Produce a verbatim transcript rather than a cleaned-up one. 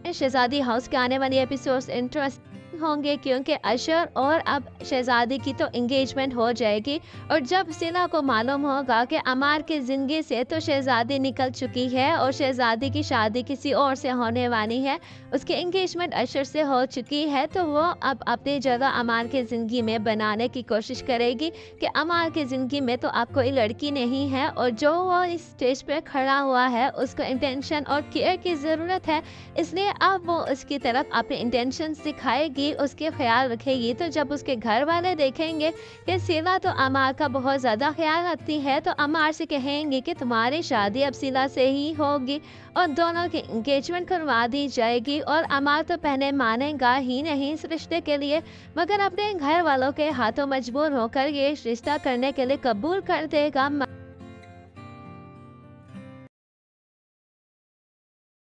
शहजादी house के आने वाले एपिसोड्स इंटरेस्ट होंगे क्योंकि अशर और अब शहजादी की तो एंगेजमेंट हो जाएगी और जब सिला को मालूम होगा कि अमार की ज़िंदगी से तो शहजादी निकल चुकी है और शहजादी की शादी किसी और से होने वाली है, उसकी एंगेजमेंट अशर से हो चुकी है, तो वो अब अपनी जगह अमार की ज़िंदगी में बनाने की कोशिश करेगी कि अमार की ज़िंदगी में तो अब कोई लड़की नहीं है और जो वो इस स्टेज पे खड़ा हुआ है उसको इंटेंशन और केयर की ज़रूरत है, इसलिए अब वो उसकी तरफ अपने इंटेंशन दिखाएगी, उसके ख्याल रखेगी। तो जब उसके घर वाले देखेंगे कि सिला तो अमार का बहुत ज़्यादा ख्याल रखती है, तो अमार से कहेंगे कि तुम्हारी शादी अब सिला से ही होगी और दोनों की एंगेजमेंट करवा दी जाएगी। और अमार तो पहले मानेगा ही नहीं इस रिश्ते के लिए, मगर अपने घर वालों के हाथों मजबूर होकर ये रिश्ता करने के लिए कबूल कर देगा।